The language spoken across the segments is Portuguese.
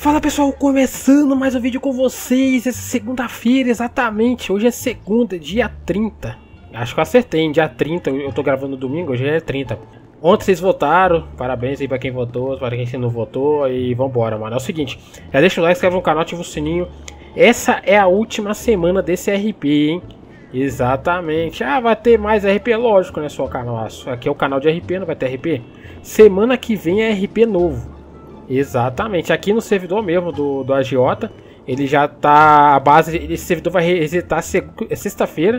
Fala pessoal, começando mais um vídeo com vocês, essa segunda-feira exatamente, hoje é segunda, dia 30, acho que eu acertei, em dia 30, eu tô gravando no domingo, hoje é 30. Ontem vocês votaram, parabéns aí pra quem votou, para quem não votou e vambora, mano. É o seguinte, já deixa o like, inscreve no canal, ativa o sininho, essa é a última semana desse RP, hein? Exatamente, vai ter mais RP, lógico, né, só canal, aqui é o canal de RP, não vai ter RP? Semana que vem é RP novo. Exatamente, aqui no servidor mesmo do agiota, ele já tá, a base, esse servidor vai resetar sexta-feira,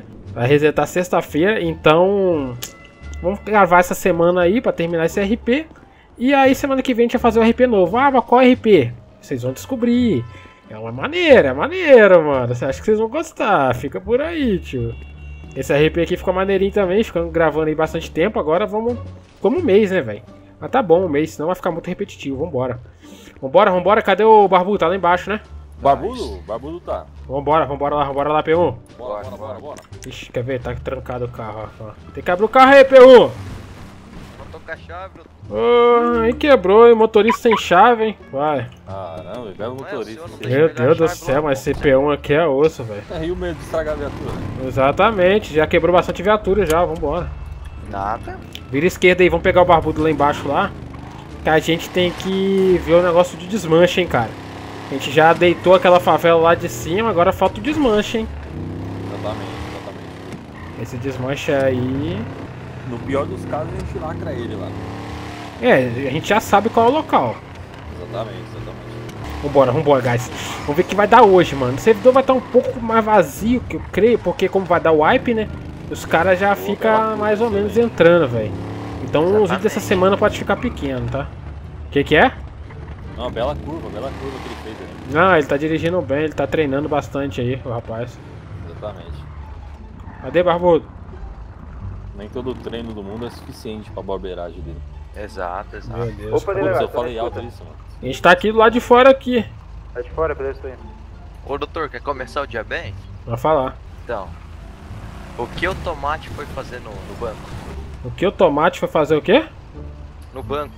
então vamos gravar essa semana aí pra terminar esse RP, e aí semana que vem a gente vai fazer o RP novo. Mas qual RP? Vocês vão descobrir, é maneiro, mano, acho que vocês vão gostar, fica por aí, tio. Esse RP aqui ficou maneirinho também, ficando gravando aí bastante tempo, agora vamos como um mês, né, velho? Mas tá bom um mês, senão vai ficar muito repetitivo. Vambora. Vambora. Cadê o Barbudo? Tá lá embaixo, né? Barbudo tá. Vambora lá, P1. Bora. Ixi, quer ver? Tá trancado o carro, ó. Tem que abrir o carro aí, P1. Vou tocar a chave, Aí quebrou, hein? Motorista sem chave, hein? Vai. Caramba, pega o motorista. Meu Deus do céu, mas esse P1 aqui é osso, velho. E o medo de estragar a viatura? Exatamente, já quebrou bastante viatura já, vambora. Nada. Vira esquerda aí, vamos pegar o Barbudo lá embaixo lá. Que a gente tem que ver o negócio de desmanche, hein, cara. A gente já deitou aquela favela lá de cima, agora falta o desmanche, hein. Exatamente. Esse desmanche aí... No pior dos casos, a gente lacra ele lá. a gente já sabe qual é o local. Exatamente. Vambora, guys. Vamos ver o que vai dar hoje, mano. O servidor vai estar um pouco mais vazio, que eu creio, porque como vai dar wipe, né, os caras já ficam mais ou menos entrando, velho. Então os vídeos dessa semana pode ficar pequeno, tá? Que é? Não, bela curva que ele fez ali. Não, ele tá dirigindo bem, ele tá treinando bastante aí, o rapaz. Exatamente. Cadê, Barbudo? Nem todo treino do mundo é suficiente pra barbeiragem dele. Exato. Meu Deus. Putz, eu falei alto isso, mano. A gente tá aqui do lado de fora aqui. Tá de fora, beleza, tô indo. Ô doutor, quer começar o dia bem? Vai falar. Então, o que o Tomate foi fazer no banco? O que o Tomate foi fazer o quê? No banco.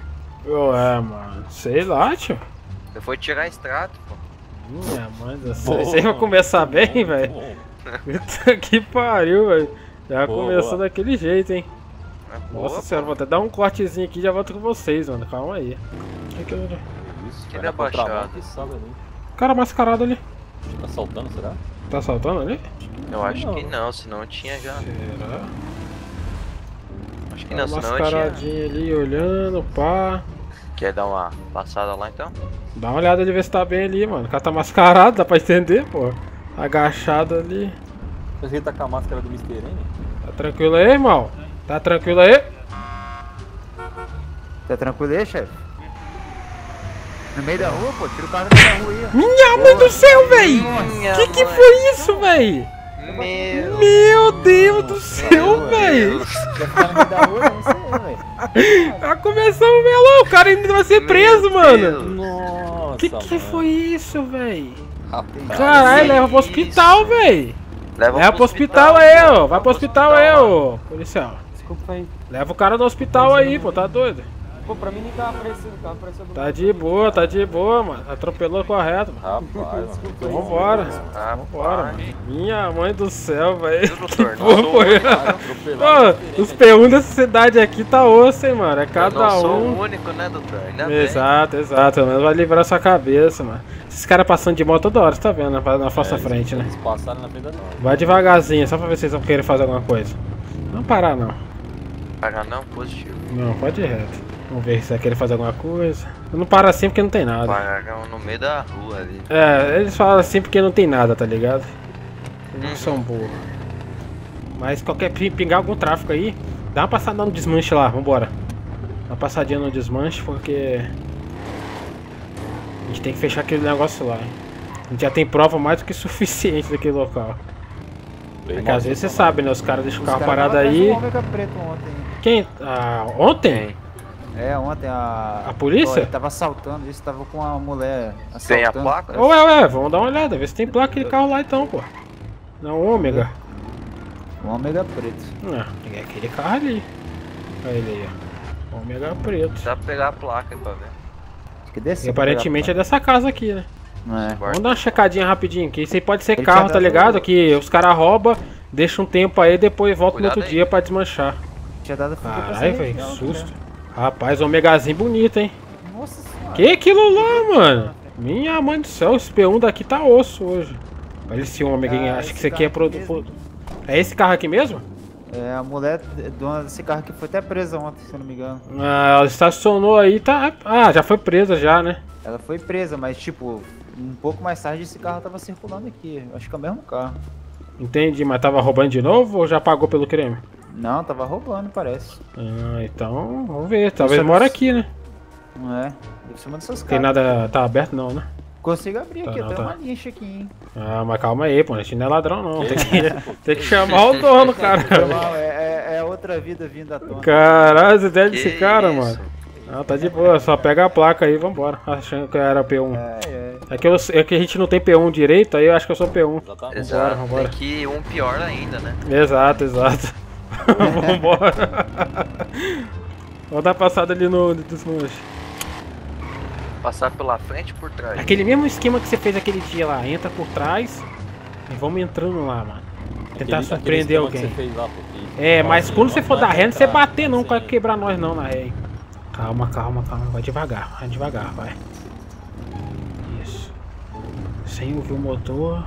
Mano, sei lá, tio. Você foi tirar extrato, pô. Minha mãe do céu. Isso aí vai começar bem, velho. Puta que pariu, velho. Já começou daquele jeito, hein. Nossa senhora, vou até dar um cortezinho aqui e já volto com vocês, mano. Calma aí. Que ele é baixado. O cara mascarado ali. Tá saltando, será? Tá saltando ali? Eu acho que não, senão eu tinha já. Será? Acho que não, Tá senão eu tinha. mascaradinho ali, olhando, pá. Quer dar uma passada lá então? Dá uma olhada de ver se tá bem ali, mano. O cara tá mascarado, dá pra entender, pô. Agachado ali. Ele tá com a máscara do Mr. N? Tá tranquilo aí, irmão? Tá tranquilo aí? Tá tranquilo aí, chefe? No meio da rua, pô, tira o carro no meio da rua aí. Minha mãe do céu, véi! Que foi isso, véi? Meu Deus do céu, véi! Vai ficar no meio da rua, não sei, velho. Tá começando, melão, o cara ainda vai ser preso, mano! Nossa, Que foi isso, véi? Rapaz. Caralho, leva pro hospital, véi! Leva pro hospital aí, ó! Vai pro hospital aí, ô policial! Desculpa aí. Leva o cara no hospital aí, pô, tá doido? Pô, pra mim nem tava aparecendo, o carro apareceu do Tá de boa, mano. Atropelou correto, mano. Rapaz, Então vambora. Vambora, mano. Minha mãe do céu, velho. Doutor, Porra, foi? Ô, os P1 dessa cidade aqui tá osso, hein, mano. É cada eu não sou um. o único, né, doutor? Ainda Exato. Pelo menos vai livrar sua cabeça, mano. Esses caras passando de moto toda hora, você tá vendo na nossa frente, né? Eles passaram na frente da nós. Vai devagarzinho, só pra ver se vocês vão querer fazer alguma coisa. Não parar, não. Pagar não, positivo. Não, pode ir reto. Vamos ver se vai querer fazer alguma coisa. Eu não paro assim porque não tem nada. Pagar no meio da rua ali. Eles falam assim porque não tem nada, tá ligado? Eles não são burros. Mas qualquer pingar algum tráfico aí, dá uma passada no desmanche lá, vambora. Dá uma passadinha no desmanche porque a gente tem que fechar aquele negócio lá, hein? A gente já tem prova mais do que suficiente daquele local. Porque às vezes você sabe, né? Os caras deixam o carro parado aí. Quem? Ontem? Ontem a polícia? Ele tava assaltando isso, tava com a mulher assaltando. Tem a placa? Ué, vamos dar uma olhada, ver se tem placa aquele carro lá então, pô. Não, Ômega. Um Ômega preto. Não, é aquele carro ali. Olha ele aí, ó. Ômega preto. Dá pra pegar a placa aí pra ver. que descer. E aparentemente é dessa casa aqui, né? É. Vamos dar uma checadinha rapidinho, que isso aí pode ser Ele carro, tinha tá dado ligado? um- Que os caras roubam, deixam um tempo aí, depois volta no Cuidado outro aí. dia pra desmanchar. Tinha dado fuga pra essa Caralho, velho, que região, susto. né? Rapaz, omegazinho bonito, hein? Nossa senhora. Que aquilo lá, mano? Minha mãe do céu, esse P1 daqui tá osso hoje. Olha esse ômegazinho, Ah, acho que esse isso aqui é carro produto. É esse carro aqui mesmo? É, a mulher dona desse carro aqui foi até presa ontem, se eu não me engano. Ah, ela estacionou aí, tá. Ah, já foi presa já, né? Ela foi presa, mas tipo, um pouco mais tarde esse carro tava circulando aqui. Acho que é o mesmo carro. Entendi, mas tava roubando de novo ou já pagou pelo crime? Não, tava roubando, parece. Ah, então, vamos ver. Talvez Isso é mora nos- aqui, né? Não é? Deve ser uma dessas Tem caras. nada. Tá aberto não, né? Consigo abrir Tá, aqui, não, até tá. uma lixa aqui, hein? Ah, mas calma aí, pô. A gente não é ladrão não. Tem que chamar o dono, cara. Não, é outra vida vindo à tona. Caralho, você deve Que desse cara, isso? mano. Não, tá de boa, só pega a placa aí e vambora. Achando que eu era P1. É que a gente não tem P1 direito, aí eu acho que eu sou P1. Exatamente. Exato. vambora. Tem que ir um pior ainda, né? Exato. Vambora. Vamos dar uma passada ali no desmanche. Passar pela frente e por trás. Aquele mesmo esquema que você fez aquele dia lá. Entra por trás e vamos entrando lá, mano. Tentar Aquele surpreender esquema que alguém. você fez lá, porque- É, mas quando você for dar ré, não você entrar, bater não, assim, vai quebrar nós não na ré. Hein. Calma. Vai devagar, vai. Isso. Sem ouvir o motor.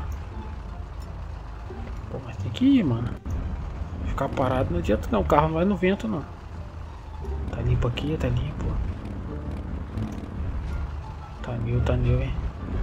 Pô, mas tem que ir, mano. Ficar parado não adianta não, o carro não vai no vento não. Tá limpo aqui, tá limpo. Tá new, hein.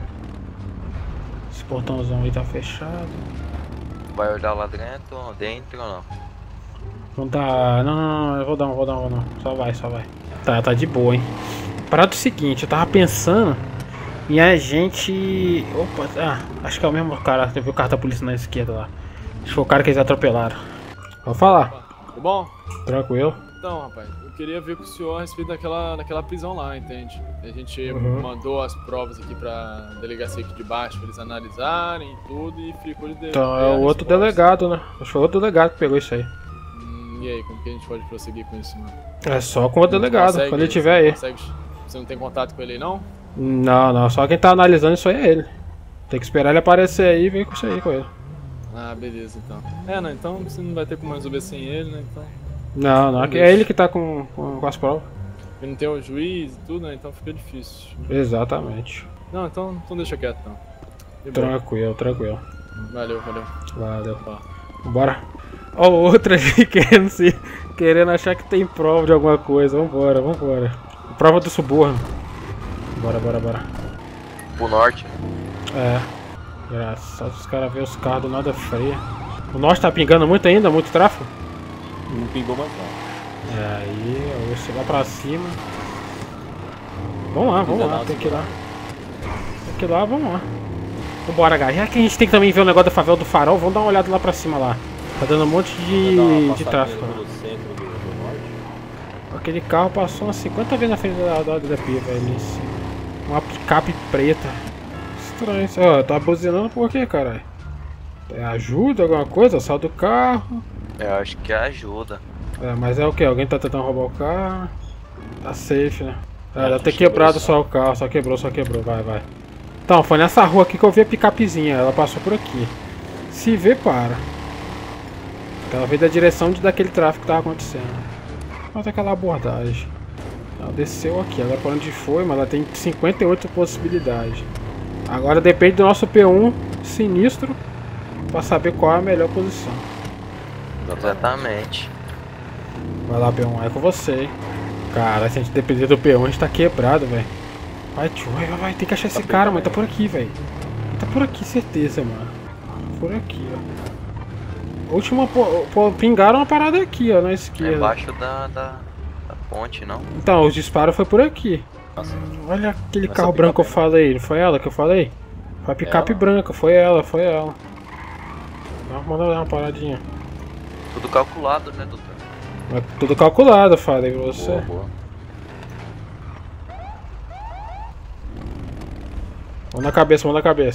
Esse portãozão aí tá fechado. Vai olhar lá dentro ou não? Não tá. Não, eu vou dar um. Só vai. Tá de boa, hein. Parado o seguinte, eu tava pensando em a gente. Opa, acho que é o mesmo cara. Você viu o carro da polícia na esquerda lá. Acho que foi o cara que eles atropelaram. Vou falar. Tudo bom? Tranquilo. Então, rapaz, eu queria ver com o senhor a respeito daquela prisão lá, entende? A gente mandou as provas aqui pra delegacia aqui de baixo pra eles analisarem e tudo e ficou de Então é o outro delegado, né? Acho que foi o outro delegado que pegou isso aí. E aí, como que a gente pode prosseguir com isso, mano? É só com o delegado, Consegue- quando ele tiver aí. Você não tem contato com ele aí, não? Não, só quem tá analisando isso aí é ele. Tem que esperar ele aparecer aí e ver com isso aí com ele. Ah, beleza, então. Não, então você não vai ter como resolver sem ele, né? Então. Não, é ele que tá com as provas. E não tem o juiz e tudo, né? Então fica difícil. Exatamente. Não, então deixa quieto, então. De boa. Tranquilo. Valeu. Valeu. Ó. Bora. Ó, o outro ali querendo achar que tem prova de alguma coisa. Vambora. Prova do suborno. Bora. Pro norte. É. Graças, os caras vêem os carros do nada freia. O norte tá pingando muito ainda, muito tráfego. Não pingou mais não. É, aí eu vou chegar pra cima. Vamos lá, tem que ir lá. Vamos lá. Vambora, galera. Já que a gente tem que também ver o negócio da favela do Farol, vamos dar uma olhada lá pra cima lá. Tá dando um monte de tráfego. No centro do norte. Aquele carro passou umas 50 vezes na frente da pia, velho. Ali em cima. Uma picape preta. Estranho isso. Ó, tá buzinando por quê, caralho? Ajuda alguma coisa? Saiu do carro. Eu acho que ajuda. É, mas é o que? Alguém tá tentando roubar o carro? Tá safe, né? Deve ter quebrou quebrado só. só o carro, só quebrou, vai. Então, foi nessa rua aqui que eu vi a picapezinha, ela passou por aqui. Se vê, para. Ela veio da direção daquele tráfego que tava acontecendo. Mas aquela abordagem. Ela desceu aqui, agora pra onde foi, mas ela tem 58 possibilidades. Agora depende do nosso P1 sinistro pra saber qual é a melhor posição. Exatamente. Vai lá, P1, é com você, hein. Cara, se a gente depender do P1, a gente tá quebrado, velho. Vai, tio, vai, tem que achar esse cara, mano. Tá por aqui, velho. Tá por aqui, certeza, mano. Por aqui, ó. Última, pingaram uma parada aqui, ó, na É esquerda. embaixo da ponte, não? Então, os disparos foi por aqui. Nossa. Olha aquele Essa carro branco que eu picape, né? falei, não foi ela que eu falei? Foi a picape Ela? branca, foi ela. Vamos mandar uma paradinha. Tudo calculado, né, doutor? Mas tudo calculado, eu falei pra você. Boa. Mão na cabeça.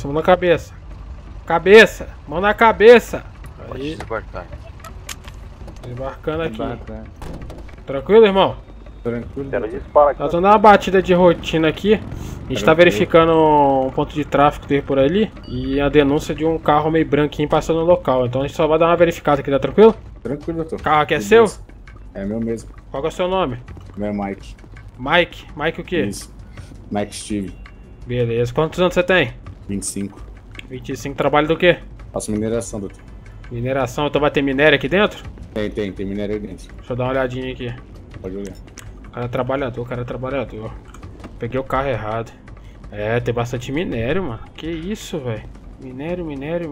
Mão na cabeça. Pode Aí, desembarcar. desembarcando aqui. Bacana. Tranquilo, irmão? Tranquilo. Ela dispara aqui. Tá dando uma batida de rotina aqui. A gente tá verificando um ponto de tráfego que tem por ali. E a denúncia de um carro meio branquinho passando no local. Então a gente só vai dar uma verificada aqui, tá tranquilo? Tranquilo, doutor. O carro aqui é seu? É meu mesmo. Qual que é o seu nome? Meu é Mike. Mike? Mike o quê? Isso. Mike Steve. Beleza. Quantos anos você tem? 25. 25. Trabalho do quê? Faço mineração, doutor. Mineração. Então vai ter minério aqui dentro? Tem minério aí dentro. Deixa eu dar uma olhadinha aqui. Pode olhar. Cara trabalhador, cara trabalhador. Peguei o carro errado. É, tem bastante minério, mano. Que isso, velho. Minério.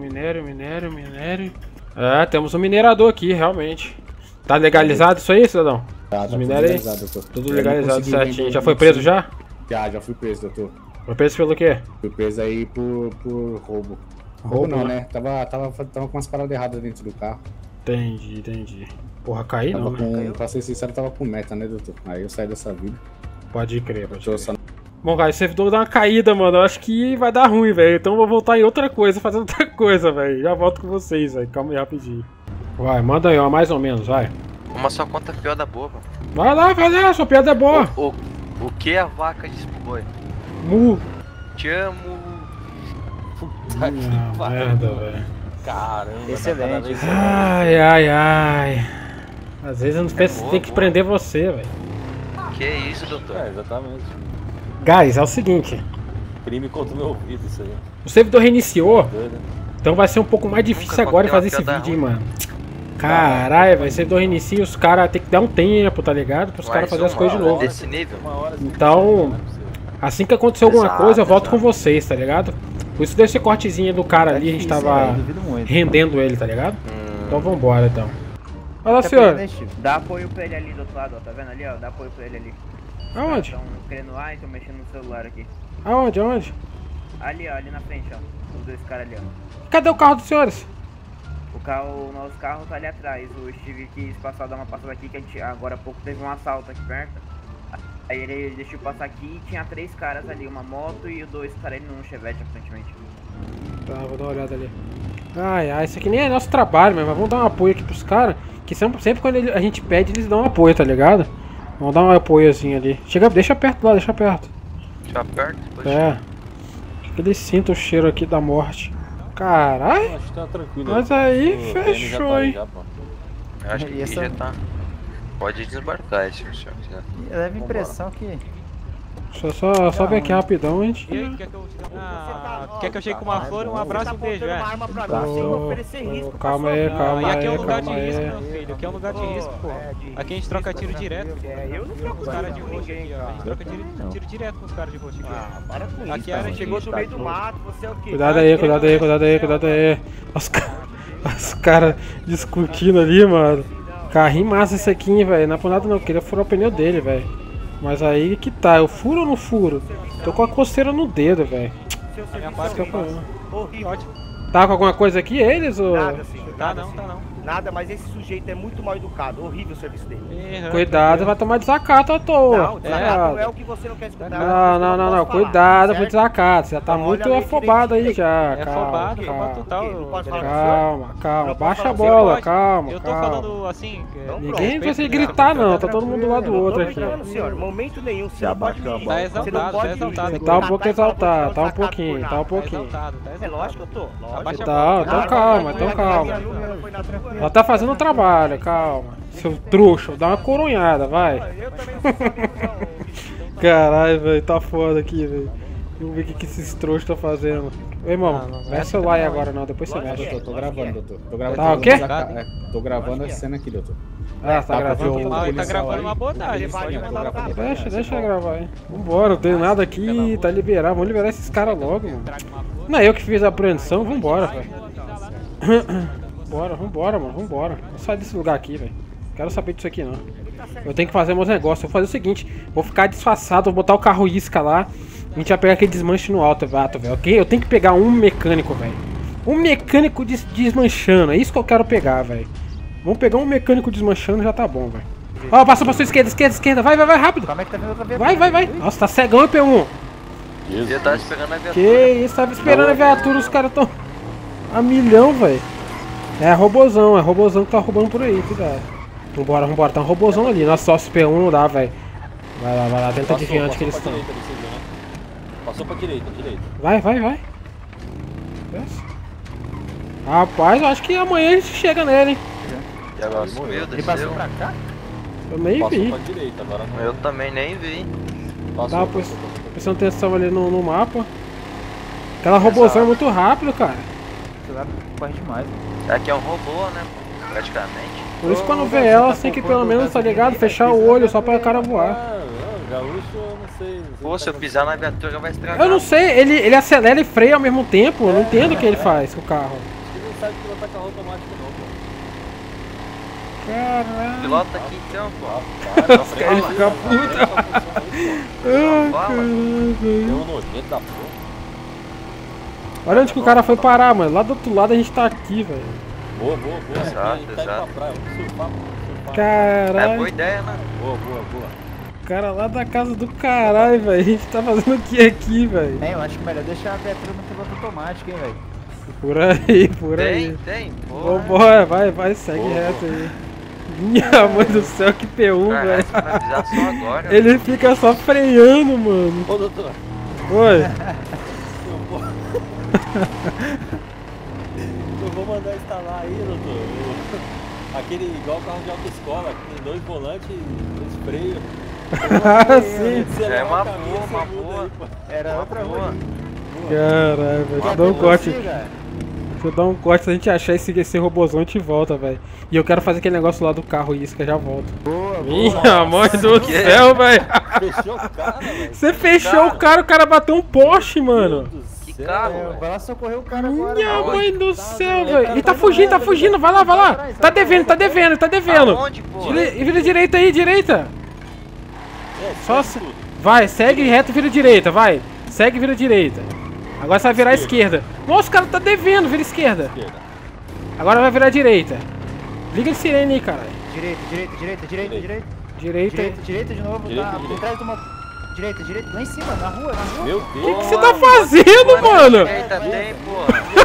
É, temos um minerador aqui, realmente. Tá legalizado isso aí, cidadão? Tá, Os tudo minérios aí? legalizado, doutor. Tudo Eu legalizado não consegui certinho. vender Já foi o preso já? Já fui preso, doutor. Foi preso pelo quê? Fui preso aí por roubo. Roubo não, né? Tava com umas paradas erradas dentro do carro. Entendi. Porra, caí não, Tava né? pra ser sincero, tava com meta, né, doutor? Aí eu saí dessa vida. Pode crer, pode Tô crer. só... Bom, cara, o servidor dá uma caída, mano. Eu acho que vai dar ruim, velho. Então eu vou voltar em outra coisa, fazendo outra coisa, velho. Já volto com vocês, velho. Calma aí rapidinho. Vai, manda aí, ó, mais ou menos, vai. Uma só conta pior da boa, mano. Vai lá, sua piada é boa. O que a vaca disse pro boi? Mu. Te amo. Puta que Merda, velho. Caramba. Excelente. cada vez Ai. Às vezes eu não penso que tem que prender você, velho. Que isso, doutor? É, exatamente. Guys, é o seguinte. Crime contra o meu ouvido, isso aí. O servidor reiniciou, Doido, né? então vai ser um pouco mais difícil Nunca agora contei fazer uma esse piada vídeo, hein, mano. Caralho, velho. O servidor reinicia, os caras tem que dar um tempo, tá ligado? Para os caras fazerem as coisas de novo. Desse nível? Uma hora assim, Então, não é possível. assim que acontecer alguma Exato, coisa, eu volto exato. com vocês, tá ligado? Por isso desse cortezinho do cara ali, a gente tava Duvido muito. rendendo ele, tá ligado? Então vambora, então. Olha lá, Tá senhor. perdendo, Steve? Dá apoio pra ele ali do outro lado, ó, tá vendo ali, ó? Dá apoio pra ele ali. Aonde? Estão querendo ar e estão mexendo no celular aqui. Aonde? Ali, ó, ali na frente, ó. Os dois caras ali, ó. Cadê o carro dos senhores? O nosso carro tá ali atrás. O Steve quis passar, dar uma passada aqui, que a gente agora há pouco teve um assalto aqui perto. Aí ele deixou passar aqui e tinha 3 caras ali, uma moto e 2 caras ali num Chevette, aparentemente. Tá, vou dar uma olhada ali. Ai, isso aqui nem é nosso trabalho, mas vamos dar um apoio aqui pros caras. Que sempre quando a gente pede, eles dão um apoio, tá ligado? Vamos dar um apoiozinho ali. Deixa perto lá, deixa perto. Já perto? Depois É. Acho que eles sintam o cheiro aqui da morte. Caralho. Acho que tá tranquilo. Mas aí, O fechou, PM já tá aí, hein? já, pô. Eu acho que E aqui essa- já tá. Pode desembarcar esse senhor. Eu levo a impressão que... Deixa eu só ver aqui rapidão, gente. E aí, quer que eu chegue com uma flor, um abraço e um beijo, é? Calma aí, calma E aqui é um aí, lugar de calma risco, aí. meu filho. Aqui é um lugar de risco, pô. Aqui a gente troca tiro direto. Eu não Com os caras de roxo aqui, ó. A gente troca tiro direto com os caras de roxo aqui. para com isso. Aqui a área Chegou do meio do mato, você é o quê? Cuidado aí, cuidado aí, cuidado aí, cuidado aí. Os caras discutindo ali, mano. Carrinho massa esse aqui, hein, velho. Não é por nada não, eu queria furar o pneu dele, velho. Mas aí que tá, eu furo ou não furo? Tô com a coceira no dedo, velho. A minha parte Isso que é o problema. ótimo. Tá com alguma coisa aqui, eles, ou... Nada, senhor. Tá Nada, não, tá não. Nada, mas esse sujeito é muito mal educado. Horrível o serviço dele. Cuidado, vai tomar desacato à toa. Não, desacato não é o que você não quer escutar. Não, cuidado com o desacato. Você já tá Então, muito olha a afobado aí letra já. É Calma, afobado, calma. afobado total. Não pode falar Calma, Não baixa a pode bola, Pode. calma, Eu tô calma. falando assim. Ninguém precisa gritar não, tá todo mundo do lado do outro aqui. Não, senhor, momento nenhum. Você não pode me... Tá exaltado, tá exaltado. Você tá um pouco exaltado, tá um pouquinho, tá um Tá pouquinho. exaltado, tá É exaltado. lógico que eu tô. Lógico. Tá, então calma, então calma. Ela tá fazendo o trabalho, calma. Seu trouxa, dá uma coronhada, vai. Eu também não sou. Caralho, velho, tá foda aqui, velho. Vamos ver o que esses trouxas estão fazendo. Ô, irmão, não mexe o celular aí agora não, depois você mexe. Tô gravando, doutor. Tô gravando. Tá o quê? Tô gravando a cena aqui, doutor. Ah, tá gravando aqui. Ah, ele tá gravando uma abordagem. Deixa eu gravar aí. Vambora, não tem nada aqui, tá liberado. Vamos liberar esses caras logo, mano. Não é eu que fiz a apreensão, vambora, velho. Vambora, mano, vambora. Vou sair desse lugar aqui, velho. Não quero saber disso aqui, não. Eu tenho que fazer meus negócios. Vou fazer o seguinte: vou ficar disfarçado, vou botar o carro isca lá. A gente vai pegar aquele desmanche no alto, velho. Ok? Eu tenho que pegar um mecânico, velho. Um mecânico desmanchando. É isso que eu quero pegar, velho. Vamos pegar um mecânico desmanchando, já tá bom, velho. Ó, passa pra sua esquerda. Vai, rápido. Como é que tá vindo outra vez? Vai. Nossa, tá cegão, hein, P1. Ele tava esperando a viatura. Que isso, tava esperando a viatura, os caras tão a milhão, velho. É robozão que tá roubando por aí, cuidado. Vambora, tá um robozão ali. Nossa, só esse P1 não dá, velho. Vai lá, tenta adivinhar onde que eles estão. Direita, você viu, né? Passou pra direita. Vai. Desce. Rapaz, eu acho que amanhã a gente chega nele, hein? E agora sumiu, Ele passou desceu. pra cá? Eu nem Passou vi. pra direita, agora não. Eu também nem vi. Tava prestando atenção ali no mapa. Aquela robôzão é muito rápido, cara. Sei lá, corre demais. Aqui é um robô, né? Praticamente. Por isso quando vê ela, você tem que pelo menos, tá ligado? Fechar o olho só pra o cara voar. Gaúcho, eu não sei. Pô, se eu pisar na viatura vai estragar. Eu não sei, ele acelera e freia ao mesmo tempo. Eu não entendo o que ele faz com o carro. Ele não sabe pilotar carro automático não, pô. Caralho. Pilota aqui então, pô. Os caras ficam putos. Deu um nojento da porra. Olha onde que o cara foi parar, mano. Lá do outro lado a gente tá aqui, velho. Boa. Exato, A gente tá indo exato. pra praia, vamos surfar. É Caralho. boa ideia, né? Boa. O cara lá da casa do caralho, velho. A gente tá fazendo o que aqui, velho? Eu acho que melhor deixar a viatura no piloto automático, hein, velho. Por aí. Tem. Pô. Vambora, vai, segue reto aí. Minha mãe do céu, que P1, Caralho, velho. você vai avisar só agora. Ele fica só freando, mano. Ô, doutor. Oi. Eu vou mandar instalar aí, doutor. Aquele igual carro de autoescola, que tem 2 volantes e 2 freios. Sim. É uma boa. Era outra Boa. rua. Caralho, velho. Deixa eu dar um corte. Deixa eu dar um corte se a gente achar esse robôzão a gente volta, velho. E eu quero fazer aquele negócio lá do carro e isso que eu já volto. Boa. Minha mãe do céu, velho. Fechou o cara, velho. Você fechou o cara bateu um poste, mano. Que carro, É, velho. vai lá socorrer o cara agora. Minha mano. mãe do céu, velho. Ele tá fugindo, vai lá. Tá devendo. Aonde, pô? Vira direita aí, direita. Só se... Vai, segue reto e vira direita, vai. Segue e vira direita. Agora você vai virar esquerda. Nossa, o cara tá devendo, vira esquerda. Agora vai virar direita. Liga de sirene aí, caralho. Direita de novo, tá por trás do motor. Direita, lá em cima, na rua. Meu O Deus. que você tá fazendo, mano? Eita, tem, pô.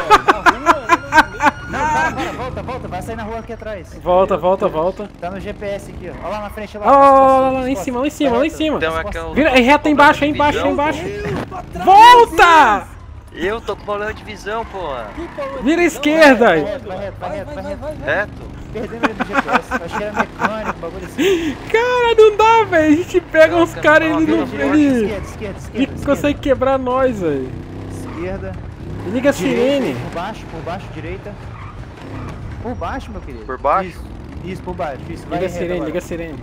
Não, para, volta, vai sair na rua aqui atrás. Volta. Tá no GPS aqui, ó. Olha lá na frente, lá. Lá em cima. Então é que eu... Vira, é reto aí embaixo, aí embaixo. Visão, Volta! Eu tô com problema de visão, pô. Vira esquerda. Vai reto. Reto? Perdemos ele no GPS, acho que era mecânico, bagulho assim. Cara, não dá, velho. A gente pega uns caras e ele não. Ele Esquerda. consegue quebrar nós, velho. Esquerda. Liga a sirene. Por baixo, direita. Por baixo, meu querido. Por baixo? Isso, por baixo. Isso, vai Liga a reto sirene, agora. liga a sirene.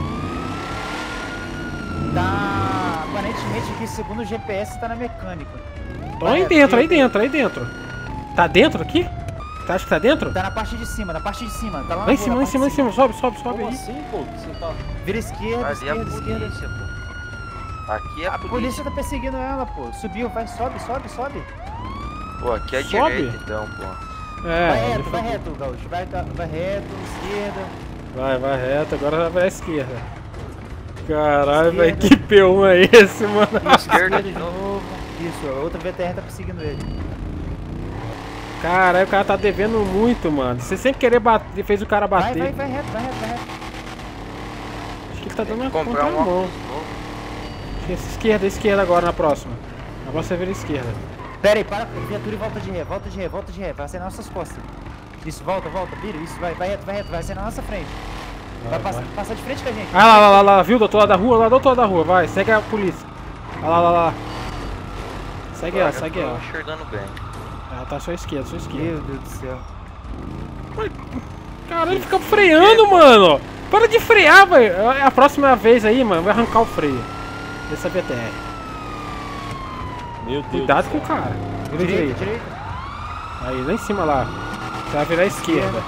Tá. Aparentemente aqui, segundo o GPS, tá na mecânica. Tô aí dentro. Tá dentro aqui? Você acha que tá dentro? Tá na parte de cima. Tá lá Lá em cima. Sobe Como aí. assim, pô? Você tá... Vira esquerda, Ali é a esquerda. polícia, pô. Aqui é A a polícia polícia. tá perseguindo ela, pô. Subiu, vai, sobe. Pô, aqui é Sobe? direita, então, pô. Vai reto, Gaúcho. Vai reto, esquerda. Vai reto, agora vai à esquerda. Caralho, velho, Esquerda. que P1 é esse, mano? Esquerda de novo. Isso, a outra VTR tá perseguindo ele. Caralho, o cara tá devendo muito, mano. Você sempre querer bater, fez o cara bater. Vai reto. Acho que ele tá dando uma Comprar um contramão. óculos novo. Esquerda agora na próxima. Na próxima você vira esquerda. Pera aí, para, viatura e volta de ré. Vai ser nas nossas costas. Isso, volta, vira, isso, vai reto, vai ser na nossa frente. Vai passar de frente com a gente. Ah, lá, viu? Do outro lado da rua, vai, segue a polícia. Lá. Segue ela. Tô enxergando bem. Ela tá só esquerda. Meu Deus do céu. Caralho, ele fica freando, mano. Para de frear, velho. É a próxima vez aí, mano, vai arrancar o freio dessa VTR. Meu Deus. Cuidado com o cara. Vira direita. Aí, lá em cima lá. Você vai virar a esquerda.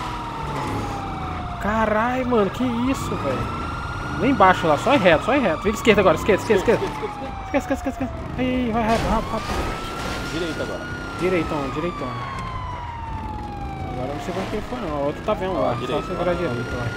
Caralho, mano, que isso, velho. Lá embaixo lá, só é reto. Vira esquerda agora, esquerda. Esquece. Aí, vai rápido. Direita agora. Direitão. Agora não sei pra quem foi não, o outro tá vendo lá, só direita, você virar direito lá.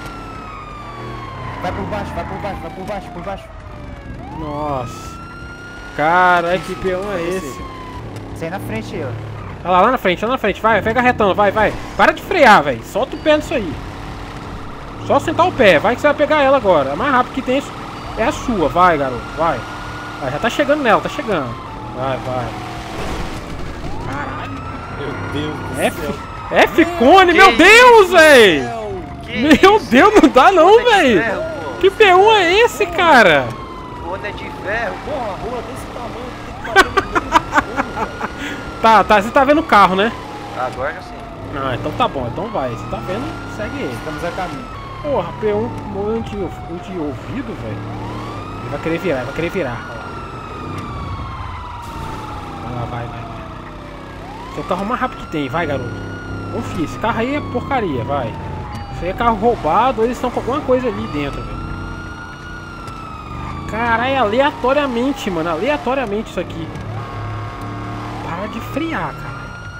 Vai por baixo. Nossa. Caralho, que peão é esse? Sai na frente aí, ó. Olha lá na frente, vai, pega retão, vai. Para de frear, velho, solta o pé nisso aí. Só sentar o pé, vai que você vai pegar ela agora, é mais rápido que tem isso. É a sua, vai, garoto, vai. Vai, já tá chegando nela, tá chegando. Vai, vai. Caralho. Meu Deus do céu. F-Cone, meu Deus, véi! Meu Deus, não dá não, véi! Que P1 é esse, cara? Cone é de ferro. Porra, a rua desse tamanho tem que bater no meio. Tá, você tá vendo o carro, né? Agora sim. Ah, então tá bom, então vai. Você tá vendo, segue ele. Estamos a caminho. Porra, P1 o de ouvido, velho. Ele vai querer virar, vai querer virar. Vai lá, vai. Seu carro mais rápido que tem, vai, garoto. Confia, esse carro aí é porcaria, vai. Isso aí é carro roubado, eles estão com alguma coisa ali dentro, velho. Caralho, aleatoriamente, mano. Aleatoriamente isso aqui. Para de friar, cara.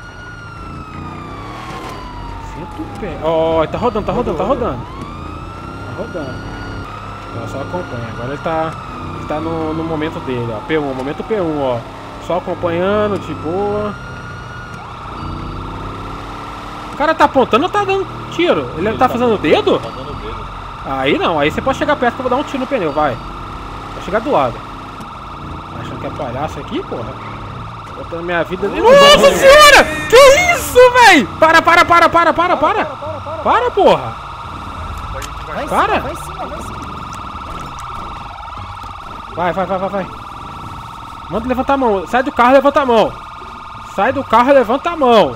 Senta o pé. Ó, tá rodando, tá rodando, tá rodando. Tá rodando. Ó, só acompanha. Agora ele tá no momento dele, ó. P1, momento P1, ó. Só acompanhando, de boa. O cara tá apontando ou tá dando tiro? Ele tá fazendo o dedo? Tá dando o dedo. Aí não, aí você pode chegar perto que eu vou dar um tiro no pneu, vai. Vai chegar do lado. Achando que é palhaço aqui, porra? Botando minha vida ali. Nossa senhora! Que isso, véi? Para, porra! Vai em Para! cima, vai em cima, vai em cima. Vai. Manda levantar a mão. Sai do carro, levanta a mão. Sai do carro, levanta a mão.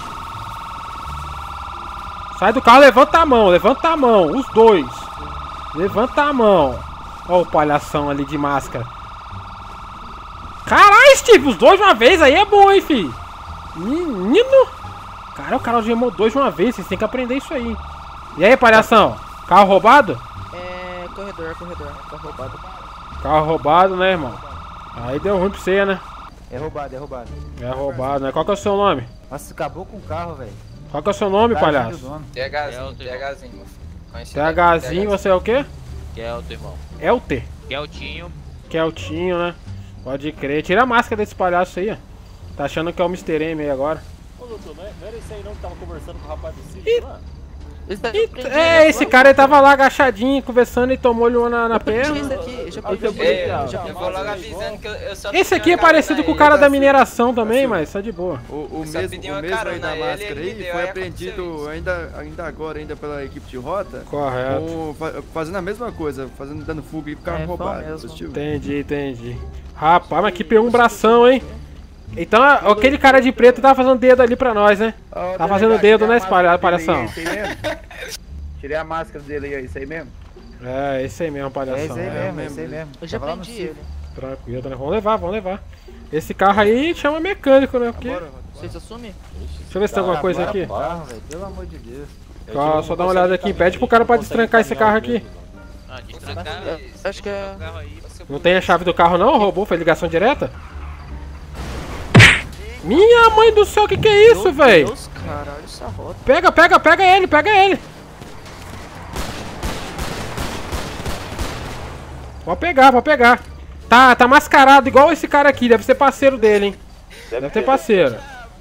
Sai do carro, levanta a mão. Levanta a mão, os dois. Levanta a mão. Ó o palhação ali de máscara. Caralho, Steve, os dois de uma vez aí é bom, hein, fi. Menino. Cara, o cara gemou dois de uma vez. Vocês têm que aprender isso aí. E aí, palhação? Carro roubado? É, corredor, carro roubado. Carro roubado, né, irmão? Aí deu ruim pra você, né? É roubado, é roubado. É roubado, né? Qual que é o seu nome? Nossa, acabou com o carro, velho. Qual que é o seu nome, palhaço? THzinho, meu filho. THzinho, você é o quê? Kelto, irmão. Elter. Keltinho. Keltinho, né? Pode crer. Tira a máscara desse palhaço aí, ó. Tá achando que é o Mr. M aí agora. Ô, doutor, não era isso aí não que tava conversando com o rapaz do sítio lá? Esse cara ele tava lá agachadinho, conversando e tomou-lhe uma na perna. Eu já Eu vou logo avisando que eu só Esse aqui é pedi uma parecido carona com o a cara ele. da mineração também, mas tá de boa. O Só mesmo, pedi o uma mesmo aí carona da a ele, máscara ele aí deu, foi aí apreendido ainda agora pela equipe de rota. Correto. Fazendo a mesma coisa, dando fuga e carro roubado. Positivo. Entendi. Rapaz, mas que P1 bração, hein? Então aquele cara de preto tava fazendo dedo ali pra nós, né? Tá fazendo dedo, né, palhação? Tirei a máscara dele aí, isso aí mesmo? É, esse aí mesmo, É palhação. isso aí mesmo, é isso aí mesmo. Eu já Tava lá no prendi sítio. ele. Tranquilo, né? Vamos levar. Esse carro aí chama mecânico, né? Porque... Vocês assumem? Deixa eu ver se tem alguma coisa aqui. Carro, velho, pelo amor de Deus. Só dá uma olhada aqui. Pede pro cara pra destrancar esse carro aqui. Ah, destrancar. Acho que é. Não tem a chave do carro não? Roubou? Foi ligação direta? Minha mãe do céu, que é isso, velho? Deus, caralho, essa rota. Pega ele. Pode pegar. Tá mascarado igual esse cara aqui. Deve ser parceiro dele, hein? Deve ter parceiro.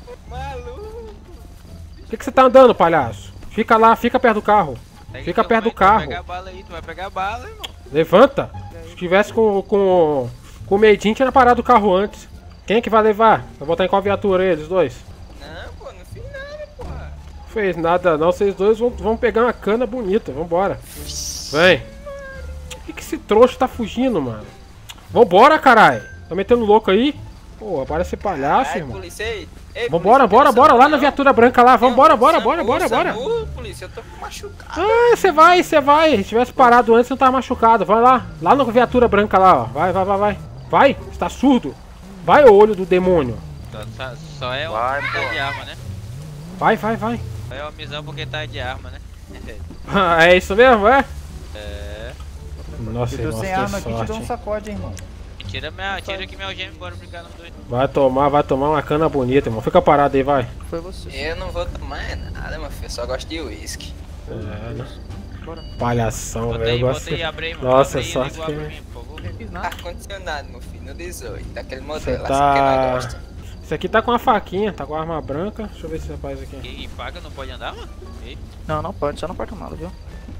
Por que você tá andando, palhaço? Fica lá, fica perto do carro. Fica perto do carro. Tu vai pegar bala, irmão. Levanta. Se tivesse com medinho, tinha parado o carro antes. Quem é que vai levar? Vai botar em qual viatura eles dois? Não, pô, não fiz nada, porra. Fez nada não, vocês dois vão pegar uma cana bonita, vambora. Vem. Por que esse trouxa tá fugindo, mano? Vambora, caralho. Tá metendo louco aí? Pô, parece palhaço, irmão. Polícia, ei, Vambora, polícia, bora lá na não. viatura branca lá. Vambora. SAMU, polícia, eu tô machucado. Ah, você vai. Se tivesse parado antes, não tava machucado. Vai lá. Lá na viatura branca lá, ó. Vai. Vai, você tá surdo? Vai, ô olho do demônio. Só é Vai, tá pô. de arma, né? Vai. Só é uma missão porque tá de arma, né? É isso mesmo, é? É. Nossa, Eu tô irmão, sem que arma aqui, te dou um sorte. sacode, hein, irmão. Tira aqui minha algema e bora brincar nos dois. Vai tomar uma cana bonita, irmão. Fica parado aí, vai. Foi você. Eu não vou tomar nada, meu filho, eu só gosto de uísque. É, né? Palhação, Bota velho. aí, Eu bota gosto. aí, abre aí, mano. Nossa, Abre aí, sorte liga o que- abre pra mim, por favor. Não fiz nada. Ar-condicionado, meu filho, no 18, daquele Você modelo, assim que nós tá. gosta. Esse aqui tá com uma faquinha, tá com a arma branca. Deixa eu ver esse rapaz aqui. E paga, não pode andar, mano? Ei, Não pode, só no porta-malas, viu?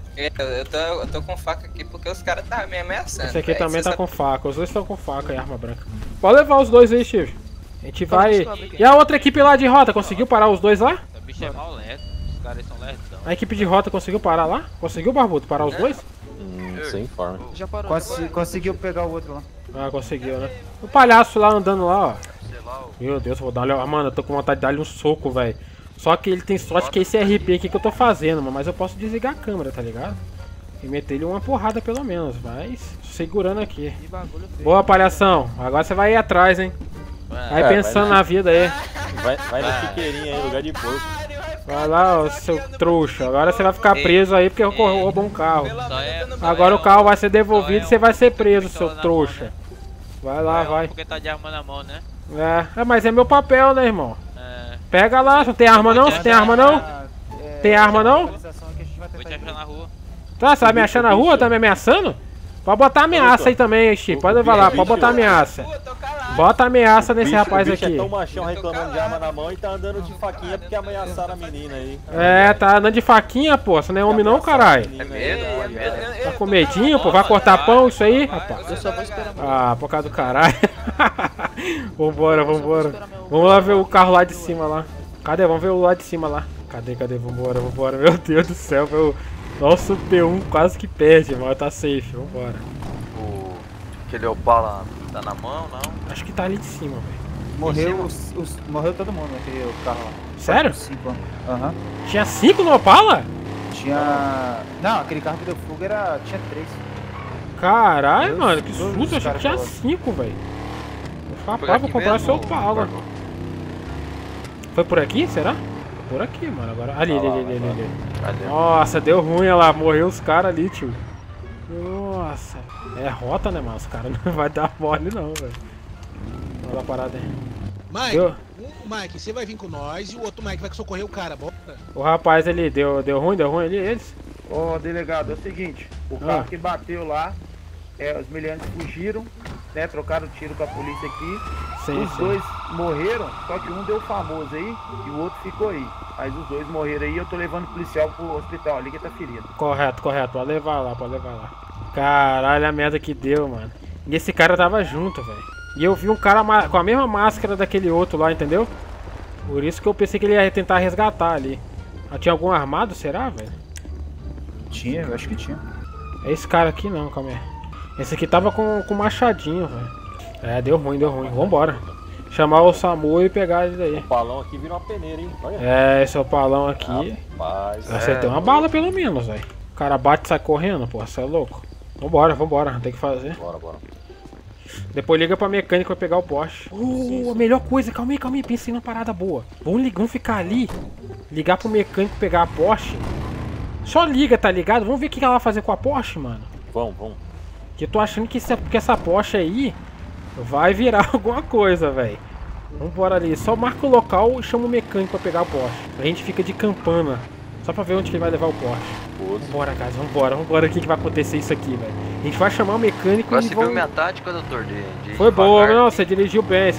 Eu tô com faca aqui porque os caras tá me ameaçando. Esse aqui também tá com faca, os dois estão com faca e arma branca. Pode levar os dois aí, Steve. A gente vai... E a outra equipe lá de rota, conseguiu parar os dois lá? O bicho é mal lento, os caras são lentão. A equipe de rota conseguiu parar lá? Conseguiu, Barbudo, parar os dois? Sem forma. Já parou. Conseguiu pegar o outro lá. Ah, conseguiu, né? O palhaço lá andando lá, ó. Meu Deus, vou dar uma... Mano, eu tô com vontade de dar-lhe um soco, velho. Só que ele tem sorte que é esse RP aqui que eu tô fazendo, mano. Mas eu posso desligar a câmera, tá ligado? E meter ele uma porrada pelo menos, mas segurando aqui. Boa, palhação. Agora você vai ir atrás, hein? Vai pensando na vida aí. Vai na chiqueirinha aí, lugar de porco. Vai lá, ó, seu trouxa. Agora você vai ficar preso aí porque roubou um carro. Agora o carro vai ser devolvido e você vai ser preso, seu trouxa. Vai lá, vai. Porque tá de arma na mão, né? Mas é meu papel, né, irmão? Pega lá, não tem arma não? Você tem arma não? Tem arma não? Vou te achar na rua. Tá, você vai me achar na rua? Tá me ameaçando? Pode botar ameaça aí também, Chico. Pode levar lá, pode botar ameaça. Bota ameaça nesse rapaz aqui. O bicho aqui. é tão machão reclamando de arma na mão e tá andando de faquinha porque ameaçaram a menina aí. Tá andando de faquinha, pô. Você não é homem não, caralho. É medo. Tá com medinho, pô? Vai cortar pão isso aí, rapaz? Eu só vou esperar. Ah, por causa do caralho. Vambora. Vamos lá ver o carro lá de cima lá. Cadê? Vamos ver o lá de cima lá. Cadê? Vambora. Meu Deus do céu, meu... Nossa, o P1 quase que perde, mas tá safe. Vambora. Aquele Opala tá na mão, não? Acho que tá ali de cima, velho. Morreu todo mundo naquele carro lá. Sério? 5. Aham. Tinha 5 no Opala? Tinha... Não, aquele carro que deu fuga tinha 3. Caralho, mano, que susto. Eu achei que tinha 5, velho. Rapaz, vou comprar seu Opala. Foi por aqui, será? Por aqui, mano, agora... Ali. Nossa, deu ruim, olha lá, morreu os caras ali, tio. Nossa. É rota, né, mano? Os caras não vai dar mole não, velho. Olha lá a parada aí. Mike, você vai vir com nós e o outro Mike vai socorrer o cara, bora. O rapaz ali, deu ruim ali, eles? Ô, delegado, é o seguinte, o carro que bateu lá, os miliantes fugiram, né, trocaram tiro com a polícia aqui. Os dois morreram, só que um deu famoso aí e o outro ficou aí. Mas os dois morreram aí, eu tô levando o policial pro hospital ali que tá ferido. Correto, pode levar lá. Caralho, a merda que deu, mano. E esse cara tava junto, velho. E eu vi um cara com a mesma máscara daquele outro lá, entendeu? Por isso que eu pensei que ele ia tentar resgatar ali. Tinha algum armado, será, velho? Tinha, eu acho que tinha. É esse cara aqui não, calma aí. Esse aqui tava com machadinho, velho. Deu ruim. Vambora. Chamar o SAMU e pegar ele daí. O palão aqui virou uma peneira, hein? Olha. Esse é o palão aqui. Rapaz. Acertei uma bala pelo menos, velho. O cara bate e sai correndo, pô. Você é louco. Vambora. Tem que fazer. Bora. Depois liga pra mecânica pra pegar o Porsche. A melhor coisa, calma aí. Pensei numa parada boa. Vamos ficar ali. Ligar pro mecânico pegar a Porsche. Só liga, tá ligado? Vamos ver o que ela vai fazer com a Porsche, mano. Vamos. Que eu tô achando que essa Porsche aí vai virar alguma coisa, velho. Vambora ali. Só marca o local e chama o mecânico pra pegar o Porsche. A gente fica de campana. Só pra ver onde que ele vai levar o Porsche. Vambora, guys. Vambora. O que vai acontecer isso aqui, velho? A gente vai chamar o mecânico e vamos... Você viu minha tática, doutor? Foi boa, não. Você dirigiu bem.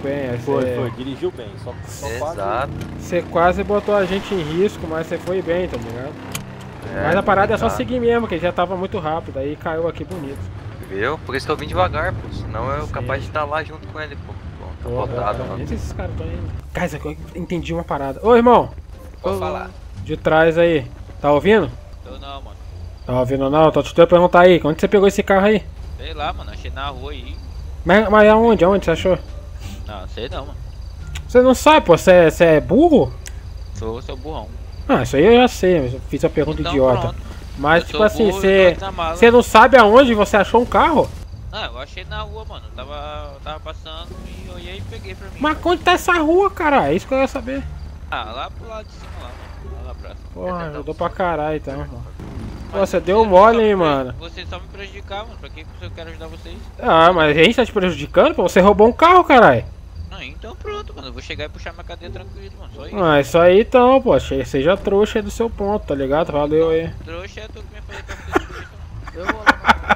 Foi. Dirigiu bem. Só Exato. Você quase botou a gente em risco, mas você foi bem, tá ligado? Mas a parada é só seguir mesmo, que já tava muito rápido. Aí caiu aqui bonito. Viu? Por isso que eu vim devagar, pô. Senão eu capaz de estar lá junto com ele, pô. Tô botado, mano. Esses caras estão indo. Guys, eu entendi uma parada. Ô, irmão. Pode falar. De trás aí. Tá ouvindo? Tô não, mano. Tá ouvindo não? Tô te perguntar aí. Onde você pegou esse carro aí? Sei lá, mano. Achei na rua aí. Mas aonde? Aonde você achou? Não, sei não, mano. Você não sabe, pô? Você é burro? Sou burrão. Isso aí eu já sei, mas eu fiz a pergunta então, idiota. Pronto. Mas tipo assim, você não sabe aonde você achou um carro? Eu achei na rua, mano. Tava passando e olhei e peguei pra mim. Mas onde tá essa rua, cara? É isso que eu ia saber. Lá pro lado de cima, lá, mano. Lá pra cima. Porra, ajudou pra caralho então, irmão. Pô, você deu mole, hein, mano. Você só me prejudicar, mano. Pra que eu quero ajudar vocês? Mas a gente tá te prejudicando, pô. Você roubou um carro, caralho. Então pronto, mano. Eu vou chegar e puxar minha cadeia tranquilo, mano. Só isso. Isso aí então, pô. Seja trouxa aí do seu ponto, tá ligado? Valeu aí. Trouxa é tu que me falou pra fazer trouxa, mano. Eu vou lá,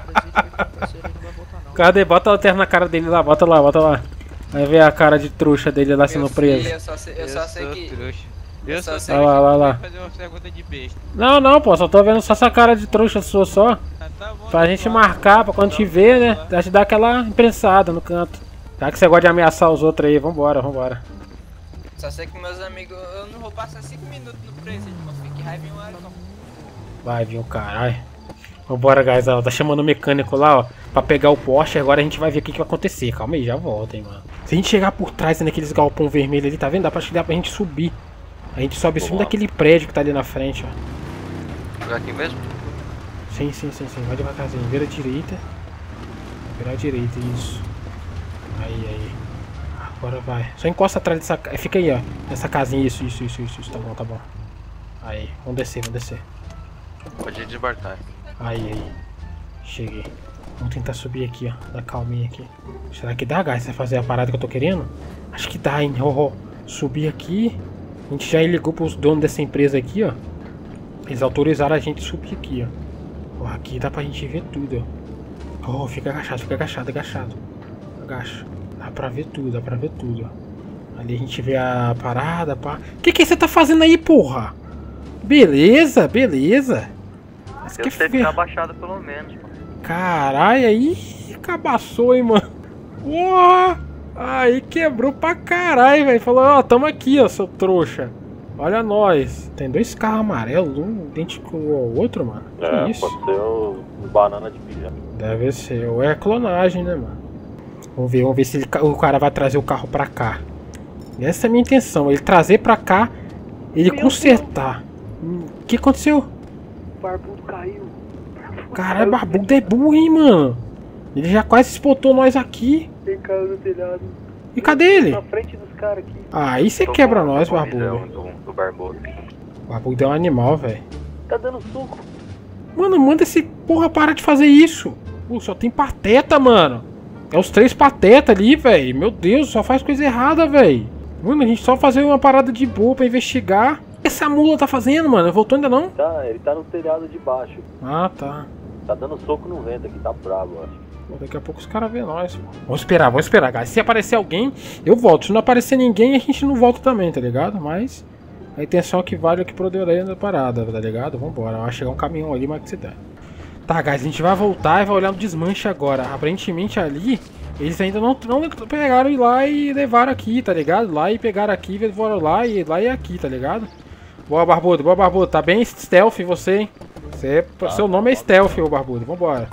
mano. Ele não vai voltar, não. Cadê? Bota a lanterna na cara dele lá, bota lá. Vai ver a cara de trouxa dele lá sendo preso. Eu só sei que... Eu só sei Vai lá. fazer uma pergunta de besta. Não, pô, só tô vendo só essa cara de trouxa sua só. Tá bom, Pra gente marcar, pra quando te ver, né? Pra te dar aquela imprensada no canto. Já que você gosta de ameaçar os outros aí, vambora. Só sei que meus amigos, eu não vou passar 5 minutos no preço, não fique raiva em uma hora não. Vai vir o caralho. Vambora, guys, ó, tá chamando o mecânico lá, ó, pra pegar o Porsche. Agora a gente vai ver o que vai acontecer. Calma aí, já volta, hein, mano. Se a gente chegar por trás, naqueles galpão vermelho ali, tá vendo? Dá pra gente subir. A gente sobe em cima daquele prédio que tá ali na frente, ó. Jogar aqui mesmo? Sim. Vai devagarzinho. Vira a direita. Virar a direita, isso. Aí. Agora vai. Só encosta atrás dessa... Fica aí, ó. Nessa casinha, isso. Tá bom. Aí, vamos descer. Pode desembarcar. Aí. Cheguei. Vamos tentar subir aqui, ó. Dá calminha aqui. Será que dá, guys? Você fazer a parada que eu tô querendo? Acho que dá, hein? Subir aqui. A gente já ligou pros donos dessa empresa aqui, ó. Eles autorizaram a gente subir aqui, ó. Aqui dá pra gente ver tudo, ó. Fica agachado. Agacha. Dá pra ver tudo, ó. Ali a gente vê a parada, pá. Que você tá fazendo aí, porra? Beleza. Mas Eu sei ficar abaixado pelo menos, mano. Caralho, aí cabaçou, hein, mano. Porra! Aí quebrou pra caralho, velho. Falou, ó, tamo aqui, ó, seu trouxa. Olha nós. Tem 2 carros amarelos, um idêntico ao outro, mano. Que isso? Pode ser o banana de pilha. Deve ser. Ou é clonagem, né, mano? Vamos ver se o cara vai trazer o carro pra cá. Essa é a minha intenção. Ele trazer pra cá, ele consertar. O que aconteceu? O barbudo caiu. Caralho, barbudo é burro, hein, mano. Ele já quase espotou nós aqui. Ele caiu no telhado. E cadê ele? Na frente dos caras aqui. Aí você quebra nós, barbudo. Do barbudo. O barbudo é um animal, velho. Tá dando soco. Mano, manda esse porra parar de fazer isso. Pô, só tem pateta, mano. É os 3 patetas ali, velho. Meu Deus, só faz coisa errada, velho. Mano, a gente só fazer uma parada de boa pra investigar. O que essa mula tá fazendo, mano? Voltou ainda não? Tá, ele tá no telhado de baixo. Ah, tá. Tá dando soco no vento aqui, tá bravo, eu acho. Pô, daqui a pouco os caras vê nós. Vamos esperar, guys. Se aparecer alguém, eu volto. Se não aparecer ninguém, a gente não volta também, tá ligado? Mas a intenção é que vale o que poderei da parada, tá ligado? Vambora. Vai chegar um caminhão ali, mas que se der. Tá, guys, a gente vai voltar e vai olhar no desmanche agora. Aparentemente ali, eles ainda não pegaram e lá e levaram aqui, tá ligado? Lá e pegaram aqui, levaram lá e aqui, tá ligado? Boa, barbudo. Tá bem stealth você, hein? Seu nome é stealth, ô barbudo. Vambora.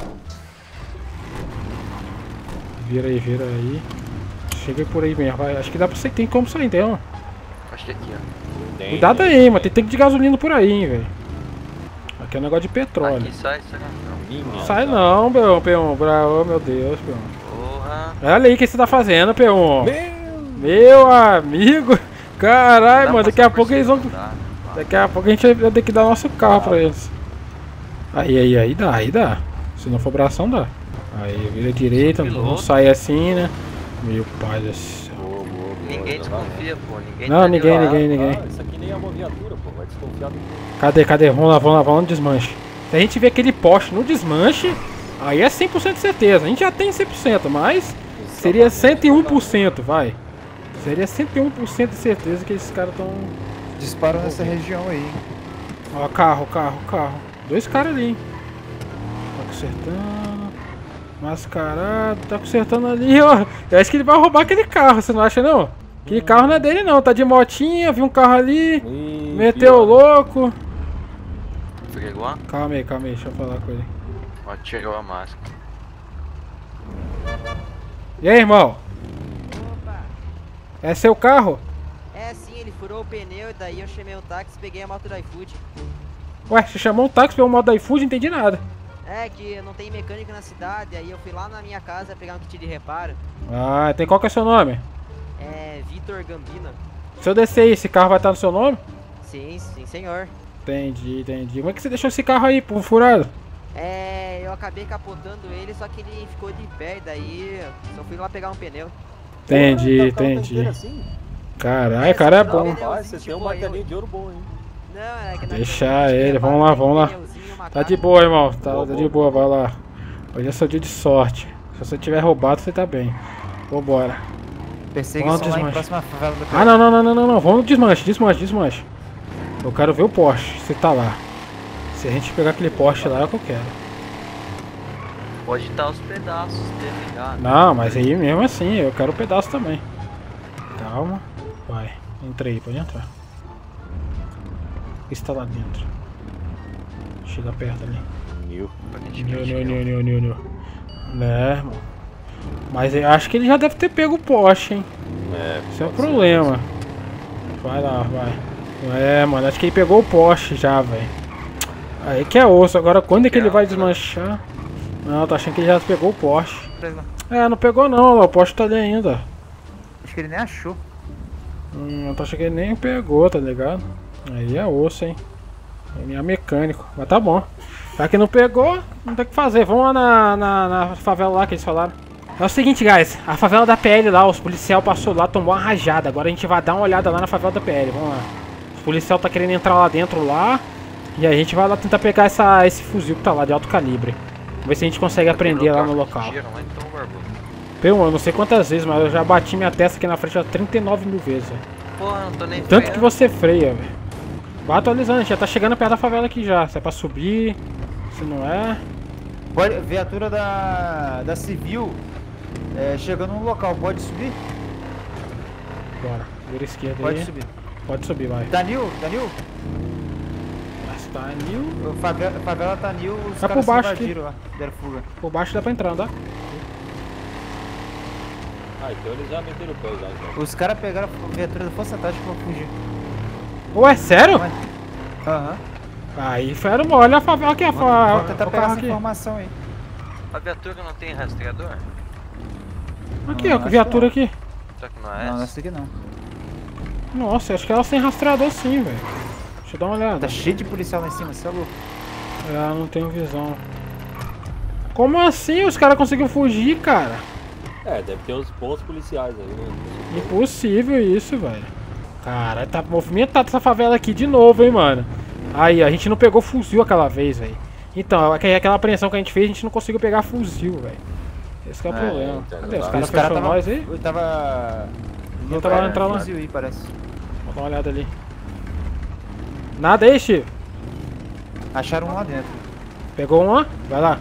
Vira aí. Chega por aí mesmo. Vai. Acho que dá pra você. Tem como sair, então. Acho que aqui, ó. Cuidado aí, mano. Tem tanque de gasolina por aí, hein, velho. Aqui é um negócio de petróleo. Aqui sai não. Sai não, P1. Bravo, meu Deus, P1. Porra. Olha aí o que você tá fazendo, P1. Meu amigo. Caralho, mano. Daqui a pouco eles vão... Daqui a pouco a gente vai ter que dar nosso carro pra eles. Aí dá. Se não for pra ação, dá. Aí, vira direita, não sai assim, né? Meu pai do céu. Ninguém desconfia, pô. Ninguém. Isso aqui nem é uma viatura, pô. Vai desconfiar do... Cadê? Vamos lá no desmanche. Se a gente vê aquele poste no desmanche, aí é 100% de certeza. A gente já tem 100%, mas seria 101%, vai. Seria 101% de certeza que esses caras estão... Disparam nessa região aí. Ó, carro. 2 caras ali, hein? Tá consertando. Mascarado, tá consertando ali, ó. Eu acho que ele vai roubar aquele carro, você não acha, não? Aquele carro não é dele, não. Tá de motinha, viu um carro ali. Meteu o louco. Fica igual? Calma aí, deixa eu falar com ele. Ó, tirou a máscara. E aí, irmão? Opa! É seu carro? É sim, ele furou o pneu, daí eu chamei o táxi e peguei a moto do iFood. Ué, você chamou um táxi pelo modo do iFood? Não entendi nada. É que não tem mecânico na cidade, aí eu fui lá na minha casa pegar um kit de reparo. Ah, qual que é o seu nome? É Vitor Gambina. Se eu descer aí, esse carro vai estar no seu nome? Sim, senhor. Entendi. Como é que você deixou esse carro aí, furado? É, eu acabei capotando ele, só que ele ficou de pé, daí só fui lá pegar um pneu. Entendi. Caralho, cara é bom. Você tem um martelinho de ouro bom, hein? Não, é que deixa ele, vamos lá. Tá de boa, irmão. Tá de boa, vai lá. Hoje é seu dia de sorte. Se você tiver roubado, você tá bem. Vambora. Perseguição lá em próxima favela do... Ah, não. Vamos no desmanche. Eu quero ver o poste, se tá lá. Se a gente pegar aquele poste lá, é o que eu quero. Pode estar os pedaços dele já. Não, mas aí mesmo assim, eu quero o pedaço também. Calma. Vai. Entra aí, pode entrar. O que está lá dentro? Chega perto ali. New. Né, irmão. Mas eu acho que ele já deve ter pego o poste, hein? Esse é o problema. Vai lá, vai. É, mano, acho que ele pegou o poste já, velho. Aí que é osso. Agora quando é que ele vai desmanchar? Não, tô achando que ele já pegou o poste. É, não pegou não, o poste tá ali ainda. Acho que ele nem achou. Eu tô achando que ele nem pegou, tá ligado? Aí é osso, hein? É mecânico, mas tá bom. Já que não pegou, não tem o que fazer. Vamos lá na favela lá que eles falaram. É o seguinte, guys. A favela da PL lá, os policial passou lá, tomou uma rajada. Agora a gente vai dar uma olhada lá na favela da PL. Vamos lá. Os policial tá querendo entrar lá dentro lá. E a gente vai lá tentar pegar esse fuzil que tá lá, de alto calibre. Vamos ver se a gente consegue aprender lá no local. Eu não sei quantas vezes, mas eu já bati minha testa aqui na frente 39 mil vezes. Porra, não tô nem tanto freando. Que você freia, velho. Vai atualizando, a gente já tá chegando perto da favela aqui já. Se é pra subir, se não é. Pode, viatura da Civil chegando no local, pode subir? Bora, vira esquerda aí. Pode subir. Pode subir, vai. Danil? Tanil? Favela Tanil, os caras por baixo aqui. Lá, deram fuga. Por baixo dá pra entrar, dá? Ah, então eles já meteram o pé já. Então. Os caras pegaram a viatura da Força Tática pra fugir. Ué, sério? Aham. Aí, fera, olha a favela aqui, a favela. Vou tentar pegar essa informação aí. A viatura não tem rastreador? Aqui, ó, a viatura aqui. Só que não é essa? Não, essa aqui não. Nossa, acho que ela tem rastreador sim, velho. Deixa eu dar uma olhada. Tá cheio de policial lá em cima, você é louco. É, não tenho visão. Como assim? Os caras conseguiram fugir, cara? É, deve ter uns pontos policiais aí, né? Impossível isso, velho. Cara, tá movimentada essa favela aqui de novo, hein, mano. Aí, a gente não pegou fuzil aquela vez, velho. Então, aquela apreensão que a gente fez, a gente não conseguiu pegar fuzil, velho. Esse que é o problema. Cadê? Os caras fechou nós aí? Eu tava... Eu tava entrando lá. Fuzil aí, parece. Vou dar uma olhada ali. Nada aí, Chico. Acharam um lá dentro. Pegou um lá? Vai lá.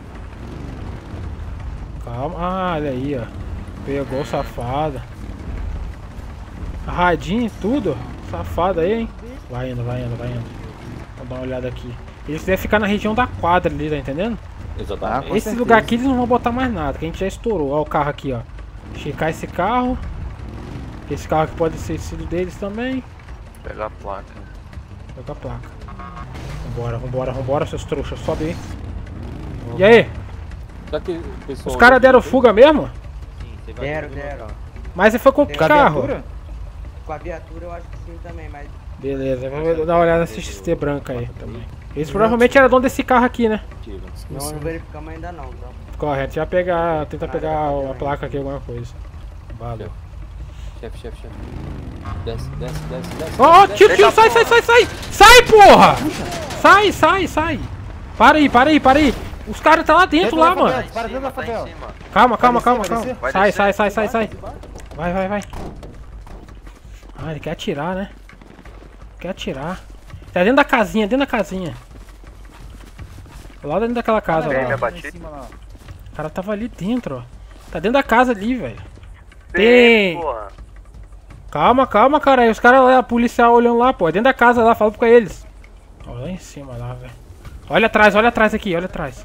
Calma. Ah, olha aí, ó. Pegou o safado. Radinho e tudo. Safado aí, hein? Vai indo, vai indo, vai indo. Vou dar uma olhada aqui. Eles devem ficar na região da quadra ali, tá entendendo? Exatamente. Esse lugar aqui eles não vão botar mais nada, que a gente já estourou. Olha o carro aqui, ó. Checar esse carro. Esse carro aqui pode ser sido deles também. Pegar a placa. Pega a placa. Vambora, vambora, vambora, seus trouxas. Sobe aí. E aí? Os caras deram fuga mesmo? Sim, deram. Mas você foi com o carro? Com a viatura eu acho que sim também, mas... Beleza, vamos dar uma olhada nessa XT branca aí também. Eles provavelmente eram dono desse carro aqui, né? Não verificamos ainda não, então. Correto, já pegar, tenta pegar a placa aqui, alguma coisa. Valeu. Chefe. Desce. Ó, tiro, sai! Sai, porra! Sai! Para aí. Os caras tá lá dentro, lá, mano. Para dentro da favela. Calma. Sai. Vai. Ah, ele quer atirar, né? Tá dentro da casinha, Lá dentro daquela casa lá. O cara tava ali dentro, ó. Tá dentro da casa ali, velho. Tem. Calma, cara. Aí os caras lá, a polícia olhando lá, pô. É dentro da casa lá, fala pra eles. Ó, lá em cima lá, velho. Olha atrás aqui, olha atrás.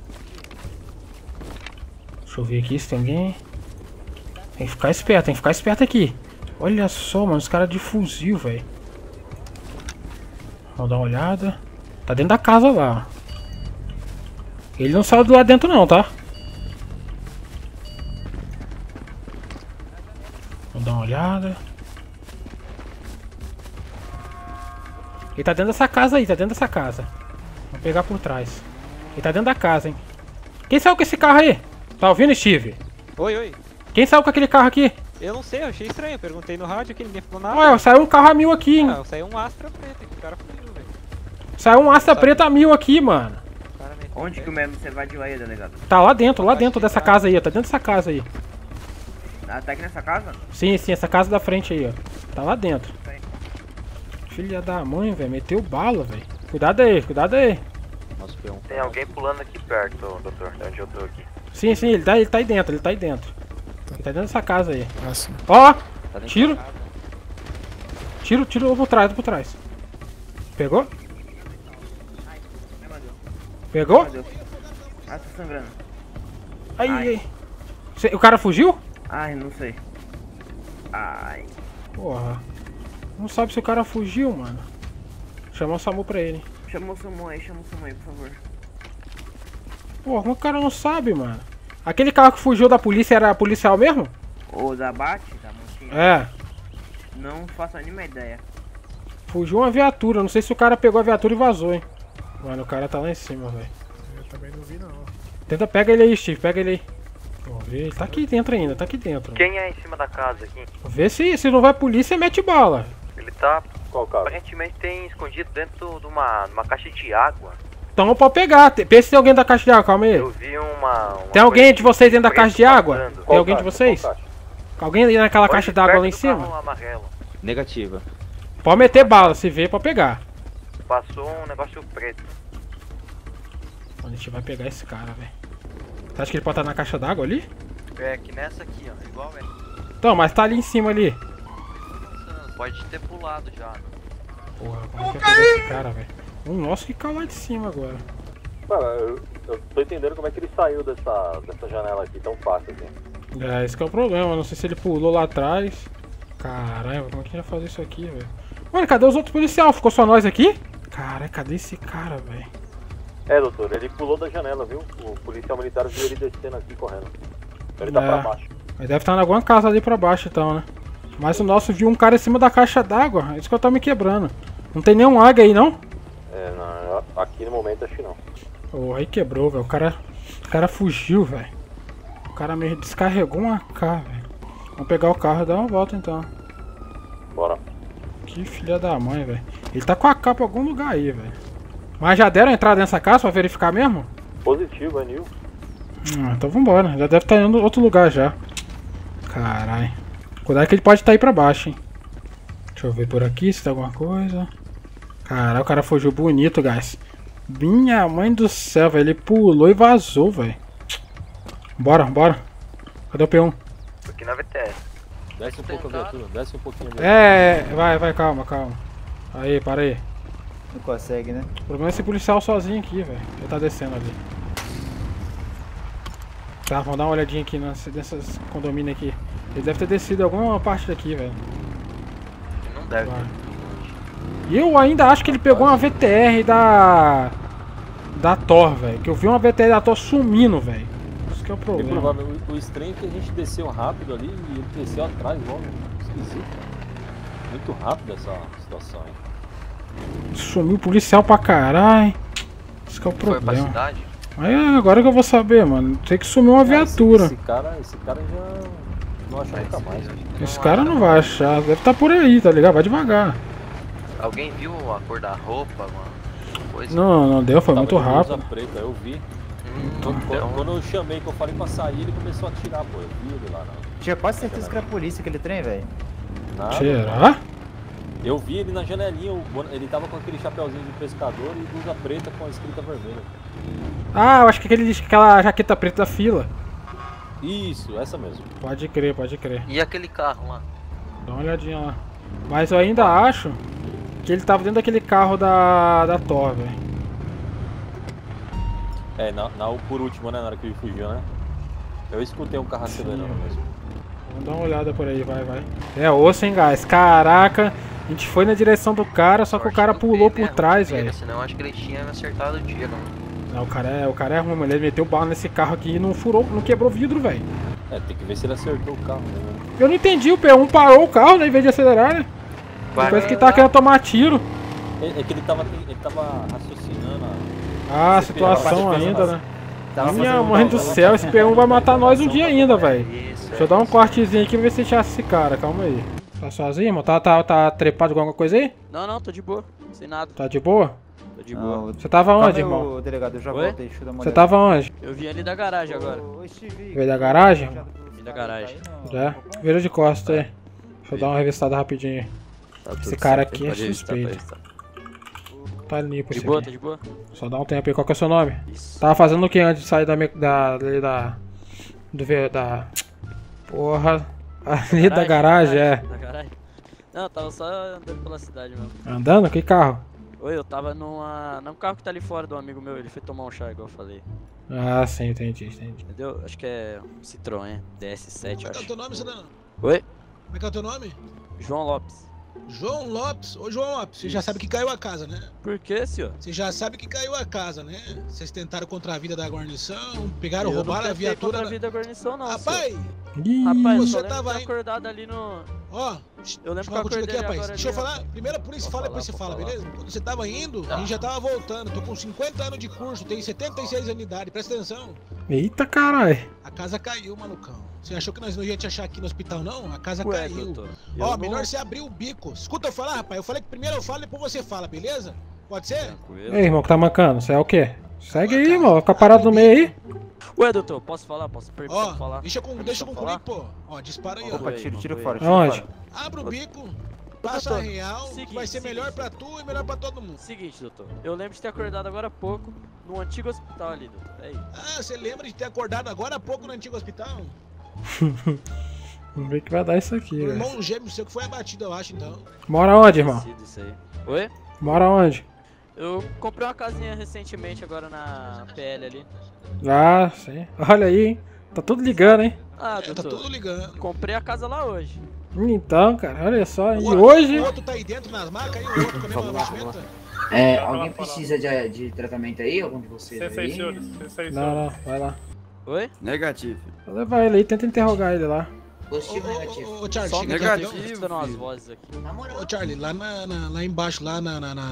Deixa eu ver aqui se tem alguém. Tem que ficar esperto aqui. Olha só, mano, os caras de fuzil, velho. Vamos dar uma olhada. Tá dentro da casa lá. Ele não saiu do lado dentro não, tá? Vamos dar uma olhada. Ele tá dentro dessa casa aí, Vamos pegar por trás. Ele tá dentro da casa, hein? Quem saiu com esse carro aí? Tá ouvindo, Steve? Oi. Quem saiu com aquele carro aqui? Eu não sei, eu achei estranho. Eu perguntei no rádio que ninguém falou nada. Ué, saiu um carro a 1000 aqui, hein? Saiu um Astra preto, que o cara fugiu, velho. Saiu um Astra preto a 1000 aqui, mano. Onde que o mesmo você invadiu aí, delegado? Tá lá dentro dessa casa aí, ó. Tá dentro dessa casa aí. Ah, tá aqui nessa casa? Sim, essa casa da frente aí, ó. Tá lá dentro. Filha da mãe, velho. Meteu bala, velho. Cuidado aí, cuidado aí. Tem alguém pulando aqui perto, doutor, de onde eu tô aqui. Sim, sim, ele tá aí dentro, ele tá aí dentro. Ele tá dentro dessa casa aí. Ó! Tiro! Tiro por trás. Pegou? Pegou? Ah, tô sangrando. Ai. O cara fugiu? Ai, não sei. Ai. Porra. Não sabe se o cara fugiu, mano. Chamar o SAMU pra ele. Chama o SAMU aí, por favor. Porra, como o cara não sabe, mano? Aquele carro que fugiu da polícia era policial mesmo? O da Bate? Da Montinha? É. Não faço a mínima ideia. Fugiu uma viatura, não sei se o cara pegou a viatura e vazou, hein. Mano, o cara tá lá em cima, velho. Eu também não vi, não. Tenta, pega ele aí, Steve, pega ele aí. Vamos ver, ele tá aqui dentro ainda, tá aqui dentro. Quem é em cima da casa aqui? Vê se não vai polícia, mete bala. Ele tá, aparentemente tem escondido dentro de uma caixa de água. Então pode pegar, pensa se tem alguém da caixa de água, calma aí. Eu vi uma tem alguém de vocês dentro da caixa de água? Tem alguém de vocês? Qual Alguém ali naquela caixa d'água lá em cima? Negativa. Pode meter bala, se vê, pode pegar. Passou um negócio preto. A gente vai pegar esse cara, velho. Você acha que ele pode estar na caixa d'água ali? É, aqui nessa aqui, ó, igual, velho. Então, mas tá ali em cima ali. Pode ter pulado já. Porra, como é que vai pegar esse cara, velho? Nossa, que caiu lá de cima agora. Cara, eu tô entendendo como é que ele saiu dessa janela aqui tão fácil assim. É, esse que é o problema, não sei se ele pulou lá atrás. Caralho, como é que a gente vai fazer isso aqui, velho? Mano, cadê os outros policiais? Ficou só nós aqui? Caralho, cadê esse cara, velho? É, doutor, ele pulou da janela, viu? O policial militar viu ele descendo aqui correndo. Ele tá pra baixo. Ele deve estar em alguma casa ali pra baixo então, né? Mas o nosso viu um cara em cima da caixa d'água. É isso que eu tô me quebrando. Não tem nenhum águia aí, não? É, não, aqui no momento acho que não. Oh, aí quebrou, velho. O cara fugiu, velho. O cara me descarregou uma AK, velho. Vamos pegar o carro e dar uma volta então. Bora. Que filha da mãe, velho. Ele tá com a AK pra algum lugar aí, velho. Mas já deram entrada nessa casa pra verificar mesmo? Positivo, é Nil. Então vambora. Já deve estar indo em outro lugar já. Caralho. Cuidado que ele pode estar aí pra baixo, hein. Deixa eu ver por aqui se tem alguma coisa. Caralho, o cara fugiu bonito, guys. Minha mãe do céu, velho. Ele pulou e vazou, velho. Bora. Cadê o P1? Aqui na VTS. Desce um pouco a viatura, desce um pouquinho. Vai, calma. Aí, para aí. Não consegue, né? O problema é esse policial sozinho aqui, velho. Ele tá descendo ali. Tá, vamos dar uma olhadinha aqui nessas condomínios aqui. Ele deve ter descido alguma parte daqui, velho. Não deve. E eu ainda acho que ele pegou uma VTR da Thor, velho. Que eu vi uma VTR da Thor sumindo, velho. Isso que é o problema. O estranho é que a gente desceu rápido ali e ele desceu atrás logo. Esquisito. Muito rápido essa situação, hein. Sumiu o policial pra caralho. Isso que é o problema. Foi pra cidade? Aí agora que eu vou saber, mano. Tem que sumir uma viatura. Esse cara já não achou nunca mais. Esse cara não vai achar. Deve estar por aí, tá ligado? Vai devagar. Alguém viu a cor da roupa, mano? Coisa? Não deu, foi muito rápido. Preta, eu vi. Quando eu chamei, que eu falei pra sair, ele começou a atirar, pô. Eu vi ele lá, não. Tinha quase certeza que era a polícia aquele trem, velho. Será? Eu vi ele na janelinha, ele tava com aquele chapeuzinho de pescador e blusa preta com a escrita vermelha. Ah, eu acho que aquela jaqueta preta da fila. Isso, essa mesmo. Pode crer. E aquele carro lá? Dá uma olhadinha lá. Mas eu ainda acho que ele tava dentro daquele carro da Thor, velho. É, por último, né, na hora que ele fugiu, né? Eu escutei um carro acelerando mesmo. Vamos dar uma olhada por aí, vai. É osso, hein, guys. Caraca, a gente foi na direção do cara, só que o cara pulou por trás, velho. Senão eu acho que ele tinha acertado o tiro. Não, o cara é ruim, mano. Ele meteu bala nesse carro aqui e não furou, não quebrou vidro, velho. É, tem que ver se ele acertou o carro, né? Eu não entendi, o P1 parou o carro, né, em vez de acelerar, né? Parece que tá querendo tomar tiro. É que ele tava raciocinando a situação ainda, né? Minha mãe do céu, esse P1 vai matar nós um dia ainda, velho. Deixa eu dar um cortezinho aqui pra ver se a gente acha esse cara, calma aí. Tá sozinho, irmão? Tá trepado com alguma coisa aí? Não, tô de boa, sem nada. Tá de boa? Tô de boa. Você tava onde, irmão? Delegado, eu já voltei, deixa eu dar uma olhada. Você tava onde? Eu vim ali da garagem agora. Veio da garagem? Vim da garagem. Já? Vira de costas aí. Deixa eu dar uma revistada rapidinho aí. Esse cara aqui é suspeito. Tá limpo esse aqui. Tá de boa? Só dá um tempo aí. Qual que é o seu nome? Tava fazendo o que antes de sair porra. Ali da garagem, é. Da garagem? Não, eu tava só andando pela cidade mesmo. Andando? Que carro? Oi, eu tava num carro que tá ali fora do amigo meu, ele foi tomar um chá, igual eu falei. Ah, sim, entendi. Entendeu? Acho que é um Citroën DS7, Como é que é o teu nome, cidadão? Oi? Como é que é o teu nome? João Lopes. João Lopes? Ô João Lopes, você já sabe que caiu a casa, né? Por que, senhor? Você já sabe que caiu a casa, né? Vocês tentaram contra a vida da guarnição, pegaram, roubaram a viatura. Contra a vida da guarnição, não. Rapaz! Rapaz, você tava aí acordado ali no. Ó, eu lembro que eu acordei aqui, rapaz. agora. Deixa eu falar. Primeiro a polícia fala, depois você fala, beleza? Quando você tava indo, a gente já tava voltando. Tô com 50 anos de curso, tenho 76 anos de idade, presta atenção. Eita caralho. A casa caiu, malucão. Você achou que nós não ia te achar aqui no hospital, não? A casa caiu. Ó, melhor você abrir o bico. Escuta eu falar, rapaz. Eu falei que primeiro eu falo, depois você fala, beleza? Pode ser? Ei, irmão, que tá mancando? Você é o quê? Segue aí, irmão. Fica parado no meio aí. Ué, doutor, posso falar? Posso perguntar falar? Deixa comigo, pô. Ó, dispara aí, ó. Opa, tira fora. Onde? Abre o bico. Passa a real, que vai ser melhor pra tu e melhor pra todo mundo. Seguinte, doutor. Eu lembro de ter acordado agora há pouco no antigo hospital ali, doutor. É aí. Ah, você lembra de ter acordado agora há pouco no antigo hospital? Vamos ver que vai dar isso aqui, O velho. irmão gêmeo seu que foi abatido, eu acho, então. Mora onde, irmão? Isso aí. Oi? Mora onde? Eu comprei uma casinha recentemente agora na PL ali. Ah, sim. Olha aí, hein? Tá tudo ligando, hein? Ah, doutor. Tá tudo ligando. Comprei a casa lá hoje. Então, cara, olha só. E hoje... O outro tá aí dentro nas macas aí, o outro com a mesma vestimenta. Alguém precisa de tratamento aí? Algum de vocês aí? Não, vai lá. Oi? Negativo. Vou levar ele aí, tenta interrogar ele lá. Positivo ou negativo? Ô, Charlie, só chega negativo. Umas vozes aqui. Ô, Charlie, lá embaixo, lá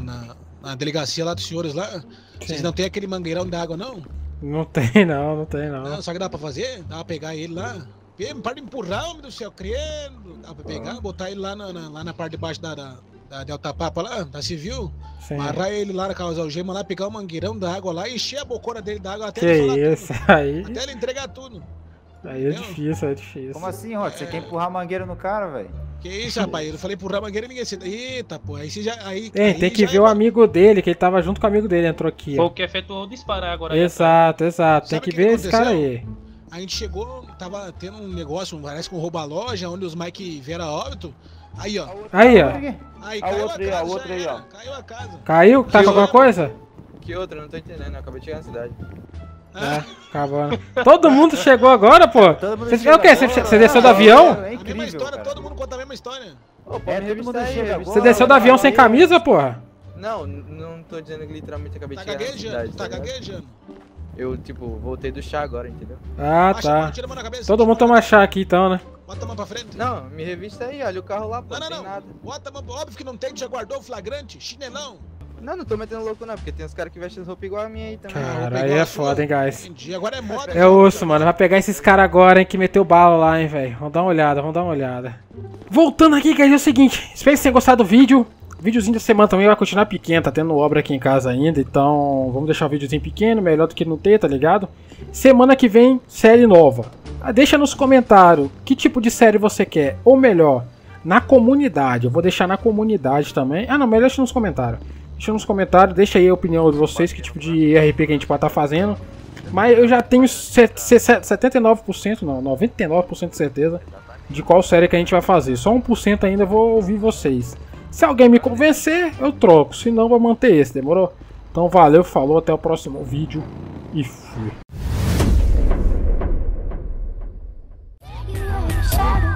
na delegacia lá dos senhores lá, vocês não tem aquele mangueirão de água, não? Não tem não. Não, só que dá pra fazer? Dá pra pegar ele lá? Para de empurrar, homem do céu, crendo. Dá pra pegar, botar ele lá na parte de baixo da Delta Papa lá, da Civil. Sim. Amarrar ele lá na causa algema lá, pegar o mangueirão da água lá e encher a bocona dele da água até que ele falar isso, tudo. aí... Até ele entregar tudo. Aí é difícil, Como assim, Rod? Você quer empurrar a mangueira no cara, velho? Que isso, rapaz? Eu falei empurrar a mangueira e ninguém... Eita, pô, aí você já... Tem que ver o amigo dele, que ele tava junto com o amigo dele, entrou aqui. Foi o que efetuou disparar agora. Exato. Tem que ver esse cara aí. A gente chegou, tava tendo um negócio, parece com rouba loja, onde os Mike vieram a óbito. Aí, ó. Aí, caiu a casa, outra aí, ó. Caiu a casa. Caiu? Tá com alguma coisa? Que outra? Eu não tô entendendo, eu acabei de chegar na cidade. Acabando. Todo mundo chegou agora, pô. Você chegou o quê? Você desceu do avião? É incrível, a mesma história, cara. Todo mundo conta a mesma história. Todo mundo chega agora. Você desceu do avião sem camisa, porra? Não tô dizendo que literalmente acabei de chegar na cidade. Tá gaguejando. Eu, voltei do chá agora, entendeu? Ah, tá. Todo mundo toma chá aqui então, né? Bota a mão pra frente. Não, me revista aí, olha o carro lá, pô, não tem nada. Bota a mão, óbvio que não tem, já guardou o flagrante, chinelão. Não tô metendo louco não, porque tem uns caras que vestem roupa igual a minha aí também. Cara, aí é foda, hein, guys. Entendi, agora é moda. É osso, mano. Vai pegar esses caras agora, hein, que meteu bala lá, hein, velho. Vamos dar uma olhada, Voltando aqui, guys, é o seguinte. Espero que vocês tenham gostado do vídeo. O videozinho da semana também vai continuar pequeno, tá tendo obra aqui em casa ainda, então vamos deixar o videozinho pequeno, melhor do que não ter, tá ligado? Semana que vem, série nova. Deixa nos comentários que tipo de série você quer, ou melhor, na comunidade. Eu vou deixar na comunidade também. Ah, não, melhor deixa nos comentários. Deixa nos comentários, deixa aí a opinião de vocês, que tipo de RP que a gente pode estar fazendo. Mas eu já tenho 79%, não, 99% de certeza de qual série que a gente vai fazer. Só 1% ainda eu vou ouvir vocês. Se alguém me convencer, eu troco. Se não, vou manter esse, demorou? Então valeu, falou, até o próximo vídeo e fui.